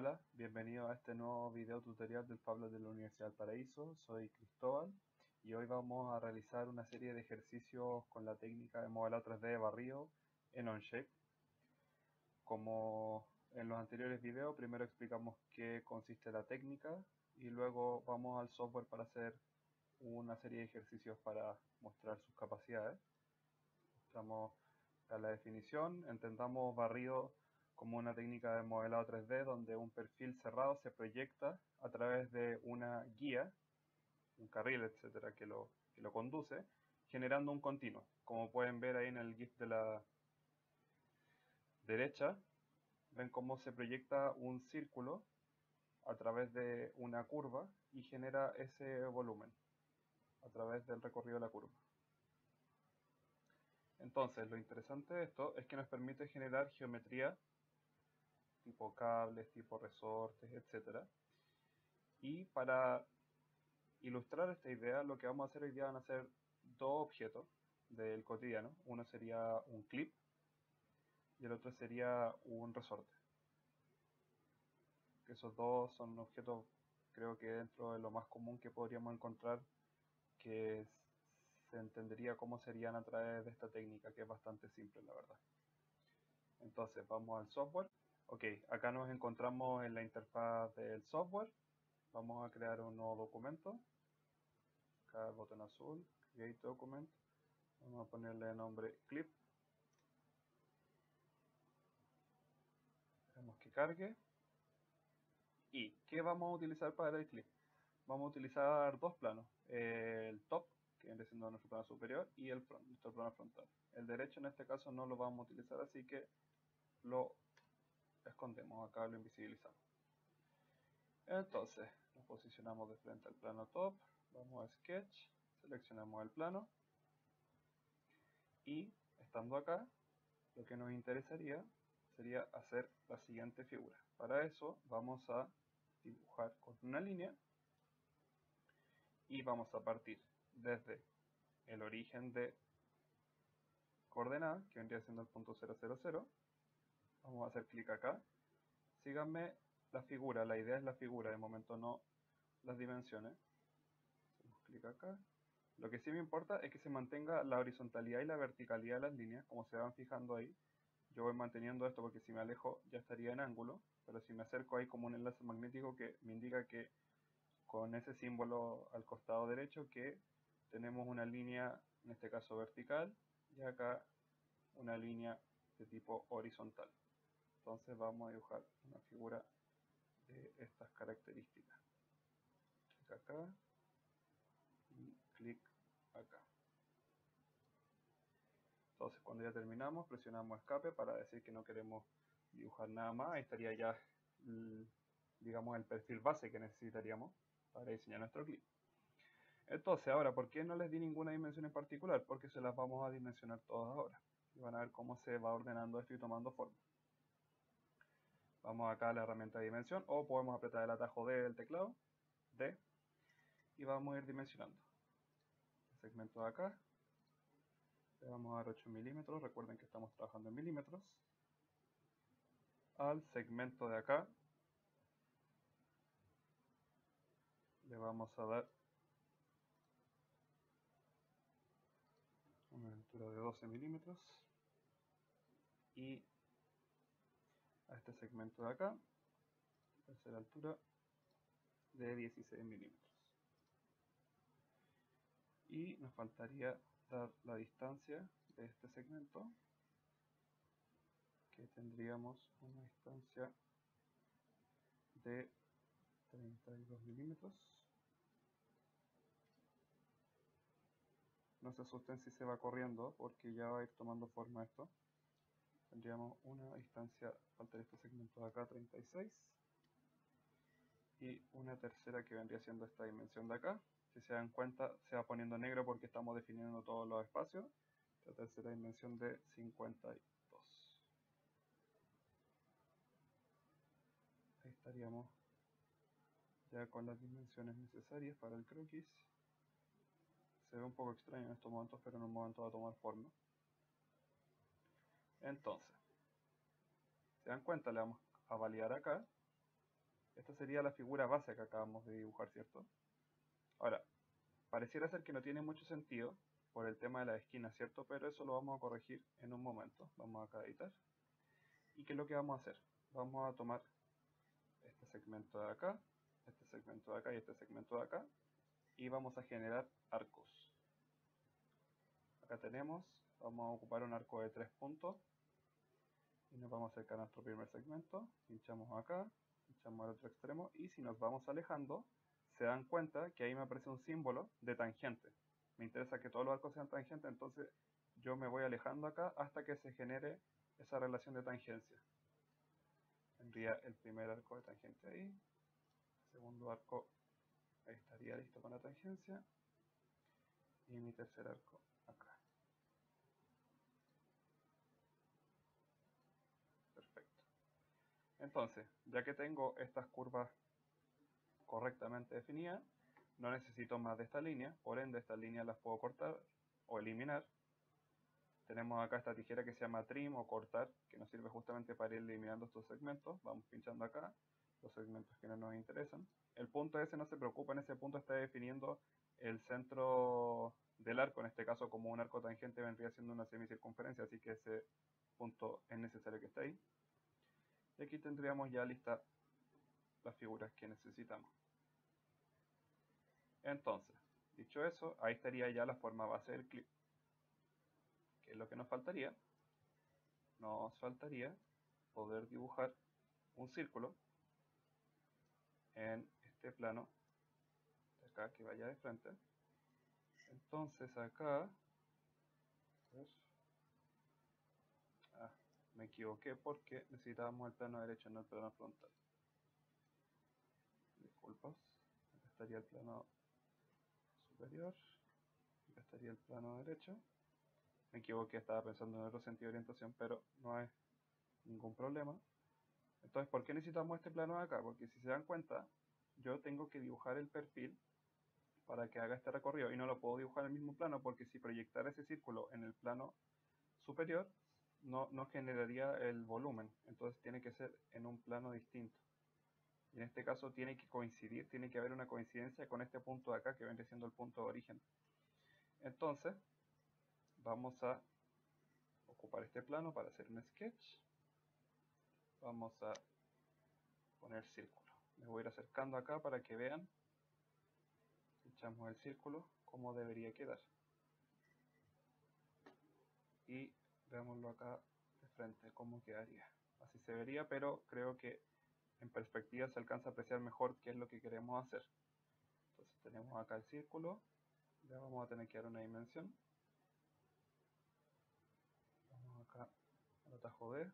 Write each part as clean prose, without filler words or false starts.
Hola, bienvenido a este nuevo video tutorial del Pablo de la Universidad del Paraíso. Soy Cristóbal y hoy vamos a realizar una serie de ejercicios con la técnica de modelado 3D de barrido en Onshape. Como en los anteriores videos, primero explicamos qué consiste la técnica y luego vamos al software para hacer una serie de ejercicios para mostrar sus capacidades. Mostramos a la definición, entendamos barrido como una técnica de modelado 3D donde un perfil cerrado se proyecta a través de una guía, un carril, etcétera, que lo conduce, generando un continuo. Como pueden ver ahí en el GIF de la derecha, ven cómo se proyecta un círculo a través de una curva y genera ese volumen a través del recorrido de la curva. Entonces, lo interesante de esto es que nos permite generar geometría tipo cables, tipo resortes, etc. Y para ilustrar esta idea, lo que vamos a hacer hoy día van a ser dos objetos del cotidiano. Uno sería un clip y el otro sería un resorte. Que esos dos son objetos, creo que dentro de lo más común que podríamos encontrar, que se entendería cómo serían a través de esta técnica, que es bastante simple, la verdad. Entonces, vamos al software. Ok, acá nos encontramos en la interfaz del software. Vamos a crear un nuevo documento. Acá el botón azul, Create Document. Vamos a ponerle el nombre Clip. Dejemos que cargue. ¿Y qué vamos a utilizar para el clip? Vamos a utilizar dos planos. El top, que viene siendo nuestro plano superior, y el front, nuestro plano frontal. El derecho en este caso no lo vamos a utilizar, así que lo escondemos. Acá lo invisibilizamos. Entonces, nos posicionamos de frente al plano top. Vamos a Sketch, seleccionamos el plano. Y estando acá, lo que nos interesaría sería hacer la siguiente figura. Para eso vamos a dibujar con una línea y vamos a partir desde el origen de coordenada, que vendría siendo el punto 000. Vamos a hacer clic acá. Síganme la figura, la idea es la figura, de momento no las dimensiones. Hacemos clic acá. Lo que sí me importa es que se mantenga la horizontalidad y la verticalidad de las líneas, como se van fijando ahí. Yo voy manteniendo esto porque si me alejo ya estaría en ángulo, pero si me acerco hay como un enlace magnético que me indica que con ese símbolo al costado derecho que tenemos una línea, en este caso vertical, y acá una línea de tipo horizontal. Entonces vamos a dibujar una figura de estas características. Clic acá y clic acá. Entonces cuando ya terminamos presionamos escape para decir que no queremos dibujar nada más. Ahí estaría ya digamos el perfil base que necesitaríamos para diseñar nuestro clip. Entonces ahora, ¿por qué no les di ninguna dimensión en particular? Porque se las vamos a dimensionar todas ahora. Y van a ver cómo se va ordenando esto y tomando forma. Vamos acá a la herramienta de dimensión o podemos apretar el atajo D del teclado, D, y vamos a ir dimensionando. El segmento de acá, le vamos a dar 8 milímetros, recuerden que estamos trabajando en milímetros. Al segmento de acá le vamos a dar una altura de 12 milímetros y a este segmento de acá va a ser la altura de 16 milímetros. Y nos faltaría dar la distancia de este segmento, que tendríamos una distancia de 32 milímetros. No se asusten si se va corriendo porque ya va a ir tomando forma esto. Tendríamos una distancia, faltaría este segmento de acá, 36. Y una tercera que vendría siendo esta dimensión de acá. Si se dan cuenta se va poniendo negro porque estamos definiendo todos los espacios. La tercera dimensión de 52. Ahí estaríamos ya con las dimensiones necesarias para el croquis. Se ve un poco extraño en estos momentos, pero en un momento va a tomar forma. Entonces, se dan cuenta, le vamos a validar acá Esta sería la figura base que acabamos de dibujar, ¿cierto? Ahora, pareciera ser que no tiene mucho sentido por el tema de la esquina, ¿cierto? Pero eso lo vamos a corregir en un momento. Vamos acá a editar. ¿Y qué es lo que vamos a hacer? Vamos a tomar este segmento de acá, este segmento de acá y este segmento de acá, y vamos a generar arcos. Acá tenemos, vamos a ocupar un arco de 3 puntos, y nos vamos a acercar a nuestro primer segmento, pinchamos acá, pinchamos al otro extremo, y si nos vamos alejando, se dan cuenta que ahí me aparece un símbolo de tangente. Me interesa que todos los arcos sean tangentes, entonces yo me voy alejando acá hasta que se genere esa relación de tangencia. Tendría el primer arco de tangente ahí, el segundo arco ahí estaría listo con la tangencia, y mi tercer arco acá. Perfecto. Entonces, ya que tengo estas curvas correctamente definidas, no necesito más de esta línea, por ende estas líneas las puedo cortar o eliminar. Tenemos acá esta tijera que se llama trim o cortar, que nos sirve justamente para ir eliminando estos segmentos. Vamos pinchando acá, los segmentos que no nos interesan. El punto ese no se preocupa, en ese punto está definiendo el centro del arco, en este caso como un arco tangente vendría siendo una semicircunferencia, así que ese punto es necesario que esté ahí. Y aquí tendríamos ya listas las figuras que necesitamos. Entonces, dicho eso, ahí estaría ya la forma base del clip. ¿Qué es lo que nos faltaría? Nos faltaría poder dibujar un círculo en este plano de acá que vaya de frente. Entonces acá, me equivoqué porque necesitábamos el plano derecho, no el plano frontal. Disculpas, acá estaría el plano superior, acá estaría el plano derecho. Me equivoqué, estaba pensando en otro sentido de orientación, pero no es ningún problema. Entonces, ¿por qué necesitamos este plano de acá? Porque si se dan cuenta, yo tengo que dibujar el perfil para que haga este recorrido y no lo puedo dibujar en el mismo plano porque si proyectara ese círculo en el plano superior no generaría el volumen, entonces tiene que ser en un plano distinto. Y en este caso tiene que coincidir, tiene que haber una coincidencia con este punto de acá que viene siendo el punto de origen. Entonces vamos a ocupar este plano para hacer un sketch. Vamos a poner círculo. Me voy a ir acercando acá para que vean. Echamos el círculo, cómo debería quedar. Y veámoslo acá de frente, cómo quedaría. Así se vería, pero creo que en perspectiva se alcanza a apreciar mejor qué es lo que queremos hacer. Entonces tenemos acá el círculo, le vamos a tener que dar una dimensión. Vamos acá al atajo D,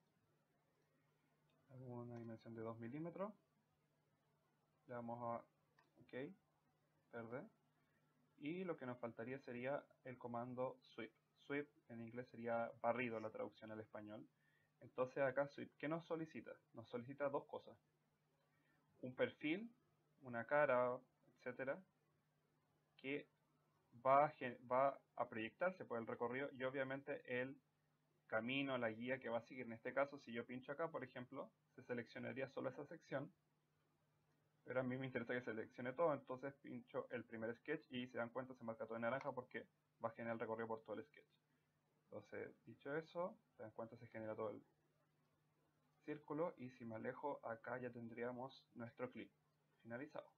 hagamos una dimensión de 2 milímetros. Le damos a OK, verde. Y lo que nos faltaría sería el comando sweep. Sweep en inglés sería barrido la traducción al español. Entonces acá sweep, ¿qué nos solicita? Nos solicita dos cosas. Un perfil, una cara, etcétera, que va a proyectarse por el recorrido y obviamente el camino, la guía que va a seguir. En este caso, si yo pincho acá, por ejemplo, se seleccionaría solo esa sección, pero a mí me interesa que seleccione todo, entonces pincho el primer sketch y se dan cuenta se marca todo en naranja porque va a generar el recorrido por todo el sketch. Entonces, dicho eso, se dan cuenta se genera todo el círculo y si me alejo acá ya tendríamos nuestro clip finalizado.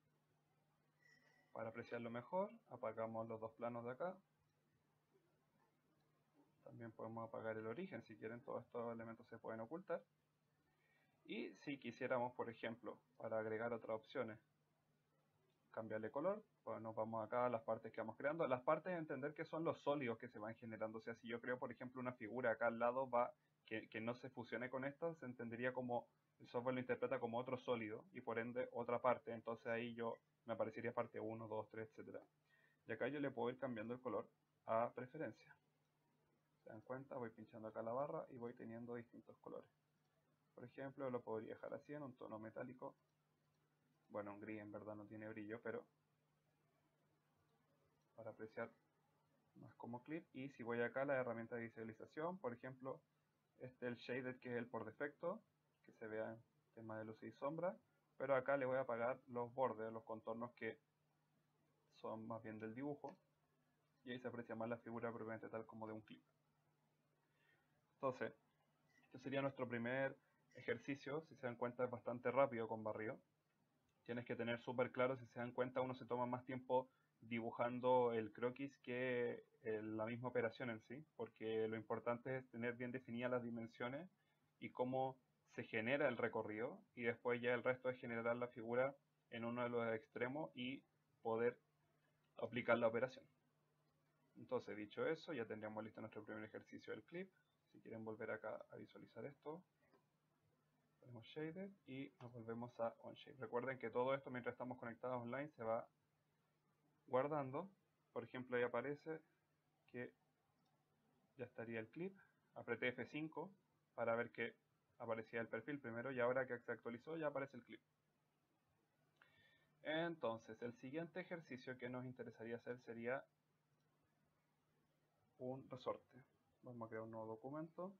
Para apreciarlo mejor, apagamos los dos planos de acá. También podemos apagar el origen, si quieren todos estos elementos se pueden ocultar. Y si quisiéramos, por ejemplo, para agregar otras opciones, cambiarle color, pues nos vamos acá a las partes que vamos creando. Las partes entender que son los sólidos que se van generando. O sea, si yo creo, por ejemplo, una figura acá al lado que no se fusione con esta, se entendería como, el software lo interpreta como otro sólido y por ende otra parte. Entonces ahí me aparecería parte 1, 2, 3, etc. Y acá yo le puedo ir cambiando el color a preferencia. ¿Se dan cuenta? Voy pinchando acá la barra y voy teniendo distintos colores. Por ejemplo, lo podría dejar así en un tono metálico. Bueno, un gris en verdad no tiene brillo, pero para apreciar más como clip. Y si voy acá a la herramienta de visualización, por ejemplo, este es el shaded que es el por defecto, que se vea tema de luz y sombra, pero acá le voy a apagar los bordes, los contornos que son más bien del dibujo, y ahí se aprecia más la figura propiamente tal como de un clip. Entonces, este sería nuestro primer ejercicio. Si se dan cuenta, es bastante rápido con barrido. Tienes que tener súper claro, si se dan cuenta, uno se toma más tiempo dibujando el croquis que la misma operación en sí, porque lo importante es tener bien definidas las dimensiones y cómo se genera el recorrido, y después ya el resto es generar la figura en uno de los extremos y poder aplicar la operación. Entonces, dicho eso, ya tendríamos listo nuestro primer ejercicio del clip. Si quieren volver acá a visualizar esto, ponemos Shaded y nos volvemos a OnShape. Recuerden que todo esto, mientras estamos conectados online, se va guardando. Por ejemplo, ahí aparece que ya estaría el clip. Apreté F5 para ver que aparecía el perfil primero, y ahora que se actualizó ya aparece el clip. Entonces, el siguiente ejercicio que nos interesaría hacer sería un resorte. Vamos a crear un nuevo documento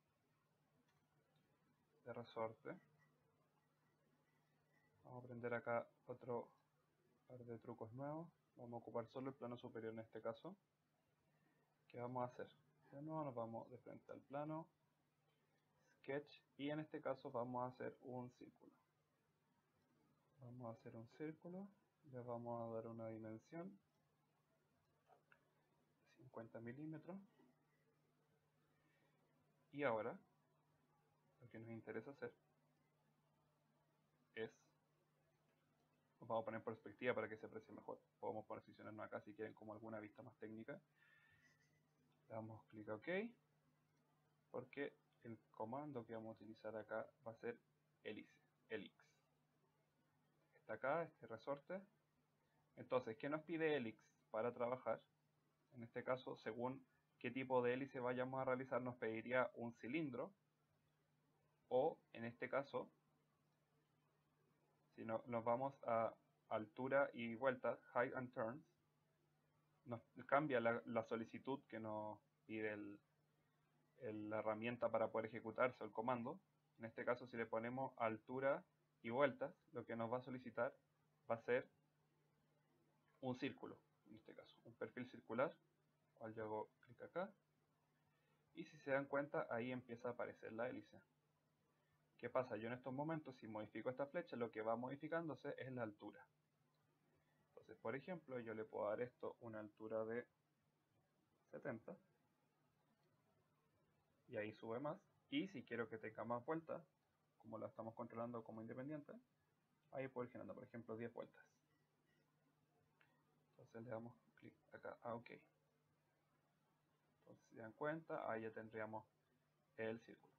de resorte. Vamos a aprender acá otro par de trucos nuevos. Vamos a ocupar solo el plano superior en este caso. ¿Qué vamos a hacer? De nuevo nos vamos de frente al plano, Sketch, y en este caso vamos a hacer un círculo. Vamos a hacer un círculo, le vamos a dar una dimensión, 50 milímetros. Y ahora, lo que nos interesa hacer es, nos vamos a poner en perspectiva para que se aprecie mejor. Podemos posicionarnos acá si quieren como alguna vista más técnica. Le damos clic a OK, porque el comando que vamos a utilizar acá va a ser hélice, helix. Está acá, este resorte. Entonces, ¿qué nos pide helix para trabajar? En este caso, según qué tipo de hélice vayamos a realizar, nos pediría un cilindro, o en este caso, si no, nos vamos a altura y vuelta, height and turns, nos cambia la solicitud que nos pide la herramienta para poder ejecutarse, o el comando. En este caso, si le ponemos altura y vueltas, lo que nos va a solicitar va a ser un círculo, en este caso, un perfil circular, cual yo hago clic acá, y si se dan cuenta, ahí empieza a aparecer la hélice. ¿Qué pasa? Yo en estos momentos, si modifico esta flecha, lo que va modificándose es la altura. Entonces, por ejemplo, yo le puedo dar esto una altura de 70, y ahí sube más. Y si quiero que tenga más vueltas, como la estamos controlando como independiente, ahí puedo ir generando, por ejemplo, 10 vueltas. Entonces le damos clic acá a OK. Entonces, si se dan cuenta, ahí ya tendríamos el círculo.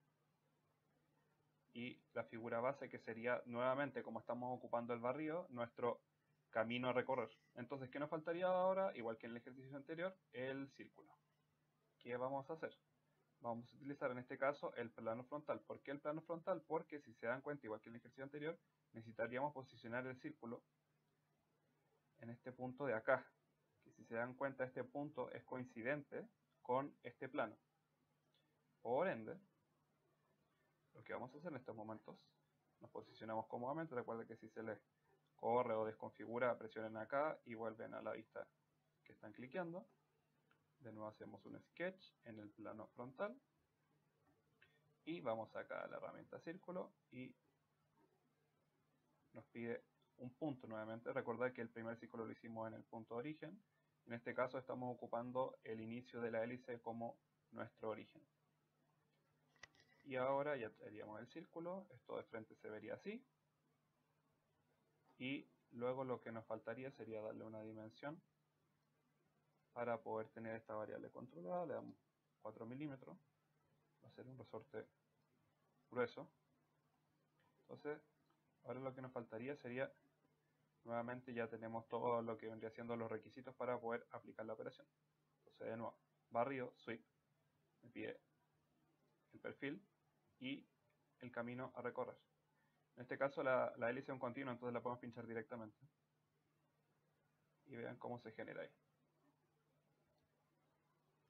Y la figura base, que sería nuevamente, como estamos ocupando el barrido, nuestro camino a recorrer. Entonces, ¿qué nos faltaría ahora? Igual que en el ejercicio anterior, el círculo. ¿Qué vamos a hacer? Vamos a utilizar en este caso el plano frontal. ¿Por qué el plano frontal? Porque si se dan cuenta, igual que en el ejercicio anterior, necesitaríamos posicionar el círculo en este punto de acá. Que si se dan cuenta, este punto es coincidente con este plano. Por ende, lo que vamos a hacer en estos momentos, nos posicionamos cómodamente. Recuerden que si se les corre o desconfigura, presionen acá y vuelven a la vista que están cliqueando. De nuevo hacemos un sketch en el plano frontal y vamos acá a la herramienta círculo y nos pide un punto nuevamente. Recordad que el primer círculo lo hicimos en el punto de origen. En este caso estamos ocupando el inicio de la hélice como nuestro origen. Y ahora ya tendríamos el círculo. Esto de frente se vería así. Y luego lo que nos faltaría sería darle una dimensión para poder tener esta variable controlada. Le damos 4 milímetros. Va a ser un resorte grueso. Entonces, ahora lo que nos faltaría sería, nuevamente ya tenemos todo lo que vendría siendo los requisitos para poder aplicar la operación. Entonces, de nuevo, barrido, sweep, me pide el perfil y el camino a recorrer. En este caso la hélice es un continuo, entonces la podemos pinchar directamente. Y vean cómo se genera ahí.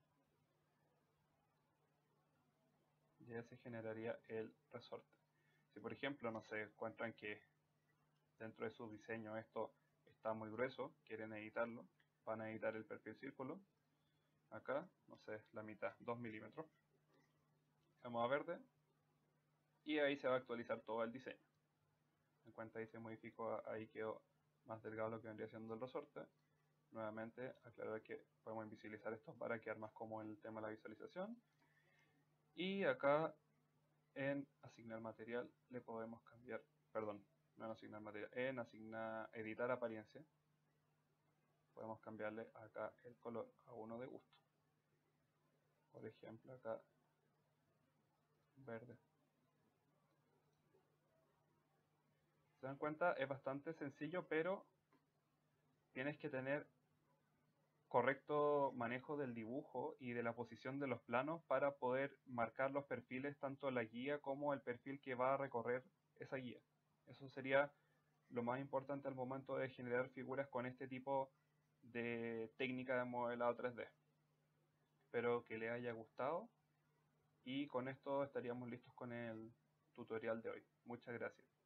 Ya se generaría el resorte. Si por ejemplo, no sé, encuentran que dentro de su diseño esto está muy grueso, quieren editarlo, van a editar el perfil círculo, acá, no sé, la mitad, 2 milímetros, vamos a verde, y ahí se va a actualizar todo el diseño. En cuenta ahí se modificó, ahí quedó más delgado lo que vendría siendo el resorte. Nuevamente aclarar que podemos invisibilizar esto para quedar más como el tema de la visualización. Y acá en asignar material le podemos cambiar, perdón, no en asignar material, en editar apariencia. Podemos cambiarle acá el color a uno de gusto. Por ejemplo acá verde. ¿Se dan cuenta? Es bastante sencillo, pero tienes que tener correcto manejo del dibujo y de la posición de los planos para poder marcar los perfiles, tanto la guía como el perfil que va a recorrer esa guía. Eso sería lo más importante al momento de generar figuras con este tipo de técnica de modelado 3D. Espero que les haya gustado y con esto estaríamos listos con el tutorial de hoy. Muchas gracias.